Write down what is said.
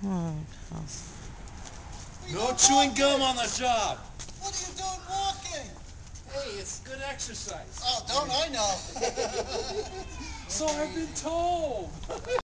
Oh, No chewing gum on the job. What are you doing walking? Hey, it's good exercise. Oh, don't I know? So I've been told.